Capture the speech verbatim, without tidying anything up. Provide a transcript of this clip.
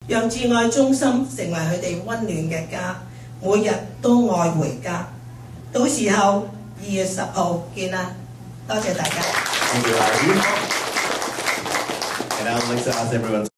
讓至愛中心成為佢哋溫暖嘅家，每日都愛回家。到時候二月十號見啦，多謝大家。 Thank you, Ivy. And I'd like to ask everyone